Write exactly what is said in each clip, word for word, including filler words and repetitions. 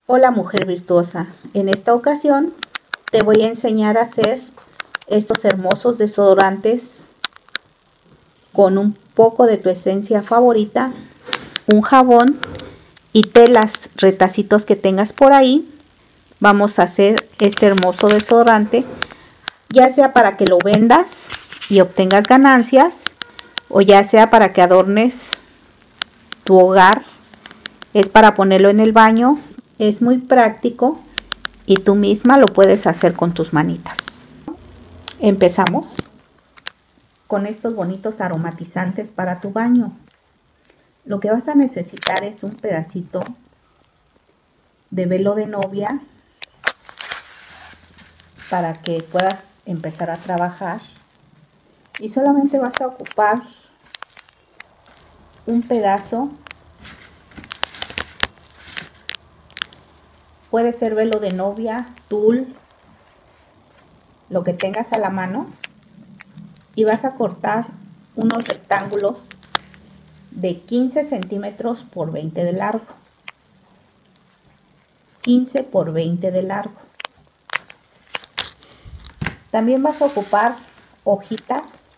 Hola mujer virtuosa, en esta ocasión te voy a enseñar a hacer estos hermosos desodorantes con un poco de tu esencia favorita, un jabón y telas, retacitos que tengas por ahí. Vamos a hacer este hermoso desodorante, ya sea para que lo vendas y obtengas ganancias, o ya sea para que adornes tu hogar. Es para ponerlo en el baño, es muy práctico y tú misma lo puedes hacer con tus manitas. Empezamos con estos bonitos aromatizantes para tu baño. Lo que vas a necesitar es un pedacito de velo de novia para que puedas empezar a trabajar, y solamente vas a ocupar un pedazo. Puede ser velo de novia, tul, lo que tengas a la mano, y vas a cortar unos rectángulos de quince centímetros por veinte de largo. quince por veinte de largo. También vas a ocupar hojitas.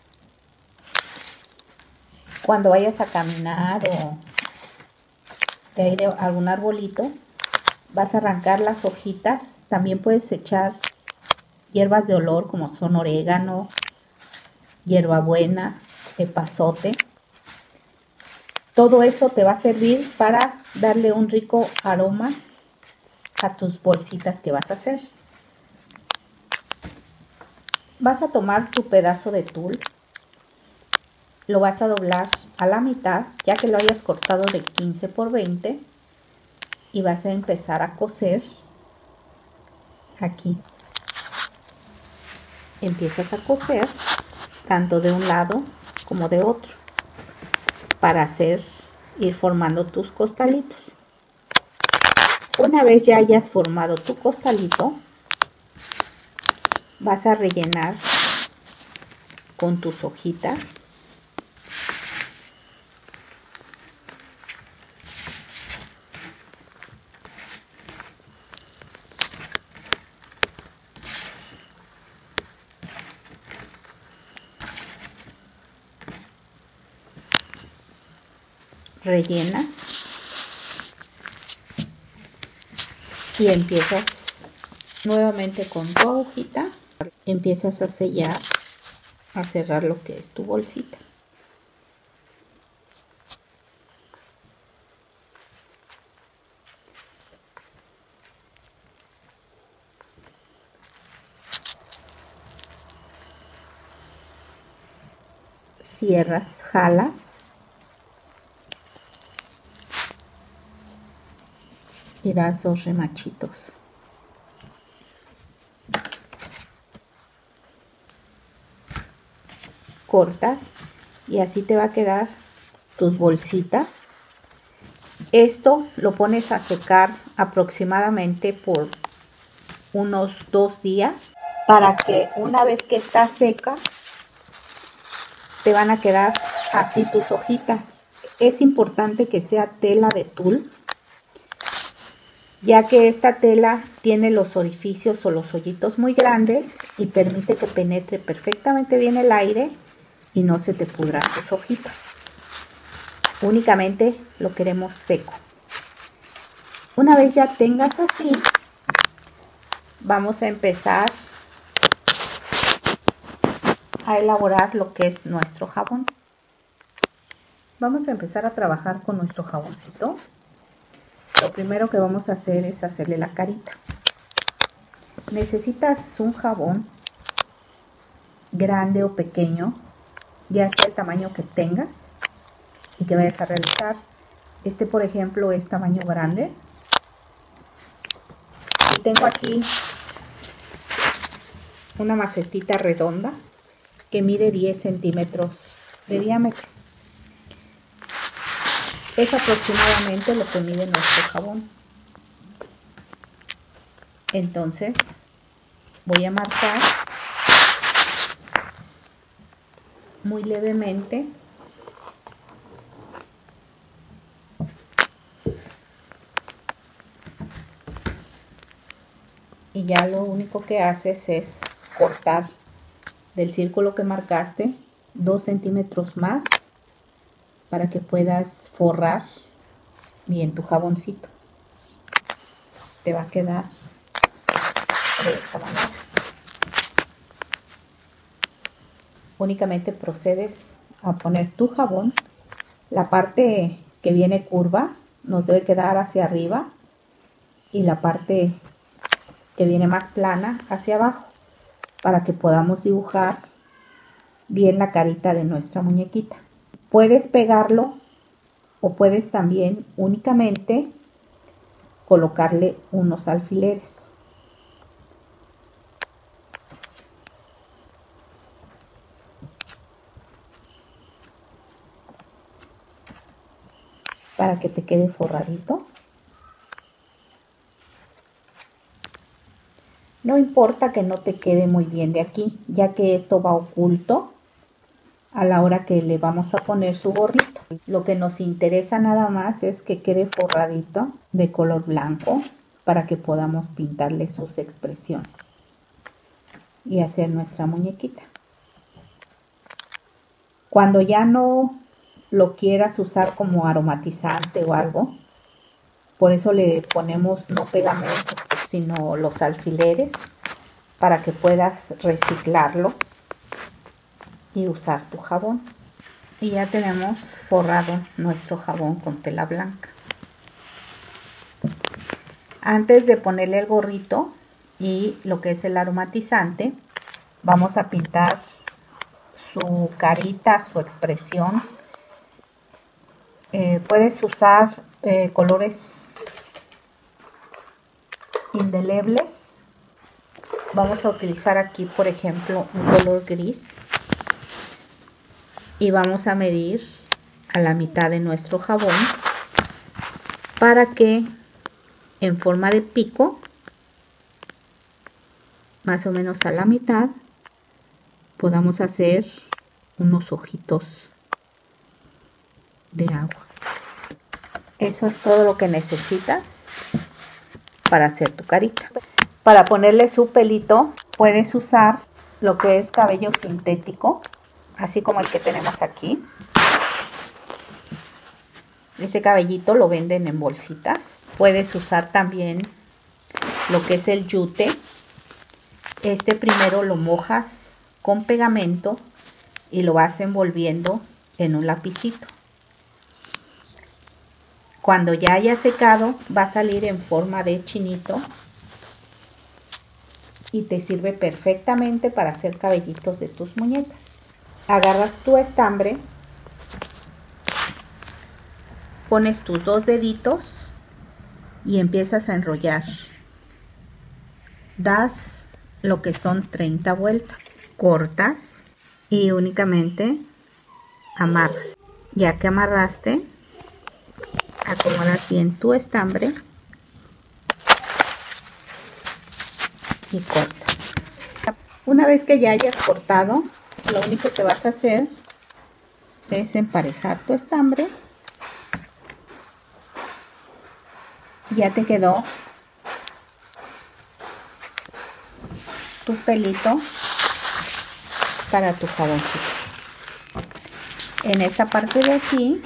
Cuando vayas a caminar o te aire algún arbolito, vas a arrancar las hojitas. También puedes echar hierbas de olor como son orégano, hierbabuena, epazote. Todo eso te va a servir para darle un rico aroma a tus bolsitas que vas a hacer. Vas a tomar tu pedazo de tul, lo vas a doblar a la mitad, ya que lo hayas cortado de quince por veinte, y vas a empezar a coser aquí. Empiezas a coser tanto de un lado como de otro para hacer, ir formando tus costalitos. Una vez ya hayas formado tu costalito, vas a rellenar con tus hojitas. Rellenas y empiezas nuevamente con tu agujita, empiezas a sellar, a cerrar lo que es tu bolsita. Cierras, jalas y das dos remachitos. Cortas y así te va a quedar tus bolsitas. Esto lo pones a secar aproximadamente por unos dos días, para que una vez que está seca te van a quedar así tus hojitas. Es importante que sea tela de tul, ya que esta tela tiene los orificios o los hoyitos muy grandes y permite que penetre perfectamente bien el aire y no se te pudran tus hojitas. Únicamente lo queremos seco. Una vez ya tengas así, vamos a empezar a elaborar lo que es nuestro jabón. Vamos a empezar a trabajar con nuestro jaboncito. Lo primero que vamos a hacer es hacerle la carita. Necesitas un jabón grande o pequeño, ya sea el tamaño que tengas y que vayas a realizar. Este, por ejemplo, es tamaño grande. Y tengo aquí una macetita redonda que mide diez centímetros de diámetro. Es aproximadamente lo que mide nuestro jabón. Entonces voy a marcar muy levemente y ya lo único que haces es cortar del círculo que marcaste dos centímetros más para que puedas forrar bien tu jaboncito. Te va a quedar de esta manera. Únicamente procedes a poner tu jabón. La parte que viene curva nos debe quedar hacia arriba y la parte que viene más plana hacia abajo, para que podamos dibujar bien la carita de nuestra muñequita. Puedes pegarlo o puedes también únicamente colocarle unos alfileres. Para que te quede forradito. No importa que no te quede muy bien de aquí, ya que esto va oculto a la hora que le vamos a poner su gorrito. Lo que nos interesa nada más es que quede forradito de color blanco para que podamos pintarle sus expresiones y hacer nuestra muñequita. Cuando ya no lo quieras usar como aromatizante o algo, por eso le ponemos no pegamento, sino los alfileres, para que puedas reciclarlo y usar tu jabón. Y ya tenemos forrado nuestro jabón con tela blanca. Antes de ponerle el gorrito y lo que es el aromatizante, vamos a pintar su carita, su expresión. Eh, puedes usar eh, colores indelebles. Vamos a utilizar aquí, por ejemplo, un color gris. Y vamos a medir a la mitad de nuestro jabón para que en forma de pico, más o menos a la mitad, podamos hacer unos ojitos de agua. Eso es todo lo que necesitas para hacer tu carita. Para ponerle su pelito, puedes usar lo que es cabello sintético, así como el que tenemos aquí. Este cabellito lo venden en bolsitas. Puedes usar también lo que es el yute. Este primero lo mojas con pegamento y lo vas envolviendo en un lapicito. Cuando ya haya secado, va a salir en forma de chinito y te sirve perfectamente para hacer cabellitos de tus muñecas. Agarras tu estambre, pones tus dos deditos y empiezas a enrollar. Das lo que son treinta vueltas, cortas y únicamente amarras. Ya que amarraste, acomodas bien tu estambre y cortas. Una vez que ya hayas cortado, lo único que vas a hacer es emparejar tu estambre. Ya te quedó tu pelito para tu jaboncito. En esta parte de aquí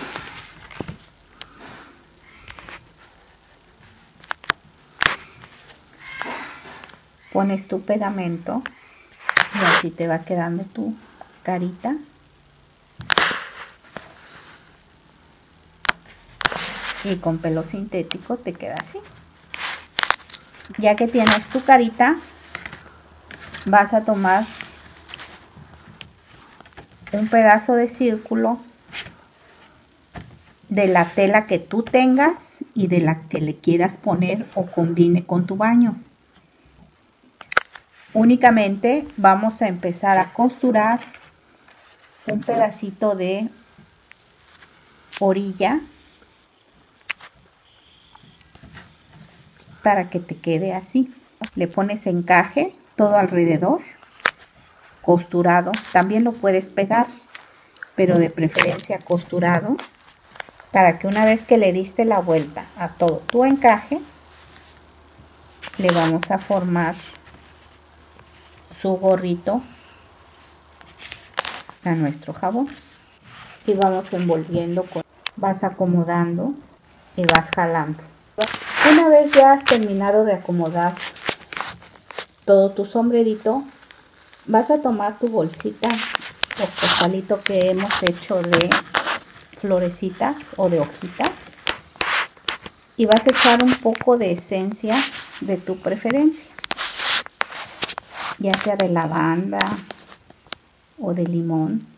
pones tu pegamento y así te va quedando tu carita. Y con pelo sintético te queda así. Ya que tienes tu carita, vas a tomar un pedazo de círculo de la tela que tú tengas y de la que le quieras poner o combine con tu baño. Únicamente vamos a empezar a costurar un pedacito de orilla para que te quede así. Le pones encaje todo alrededor, costurado. También lo puedes pegar, pero de preferencia costurado, para que una vez que le diste la vuelta a todo tu encaje, le vamos a formar su gorrito a nuestro jabón y vamos envolviendo, con, vas acomodando y vas jalando. Una vez ya has terminado de acomodar todo tu sombrerito, vas a tomar tu bolsita o costalito que hemos hecho de florecitas o de hojitas y vas a echar un poco de esencia de tu preferencia, ya sea de lavanda o de limón.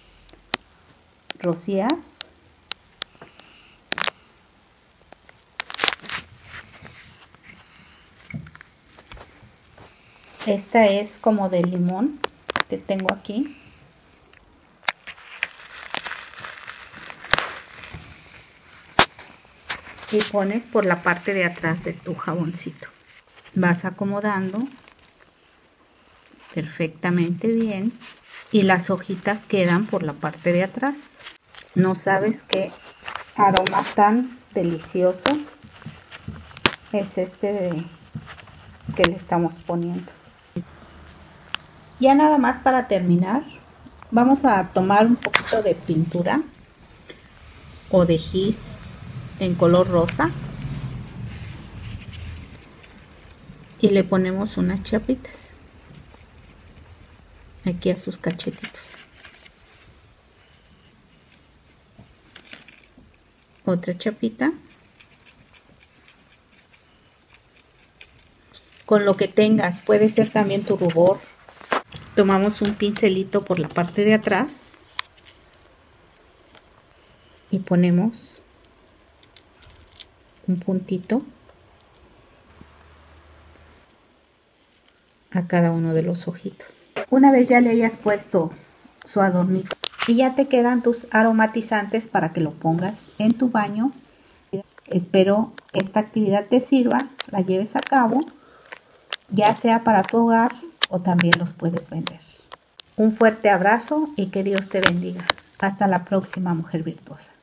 Rocías esta es como de limón que tengo aquí. Y pones por la parte de atrás de tu jaboncito. Vas acomodando perfectamente bien y las hojitas quedan por la parte de atrás. No sabes qué aroma tan delicioso es este de, que le estamos poniendo. Ya nada más para terminar, vamos a tomar un poquito de pintura o de gis en color rosa y le ponemos unas chapitas aquí a sus cachetitos. Otra chapita con lo que tengas, puede ser también tu rubor. Tomamos un pincelito por la parte de atrás y ponemos un puntito a cada uno de los ojitos. Una vez ya le hayas puesto su adornito y ya te quedan tus aromatizantes para que lo pongas en tu baño. Espero esta actividad te sirva, la lleves a cabo, ya sea para tu hogar o también los puedes vender. Un fuerte abrazo y que Dios te bendiga. Hasta la próxima, mujer virtuosa.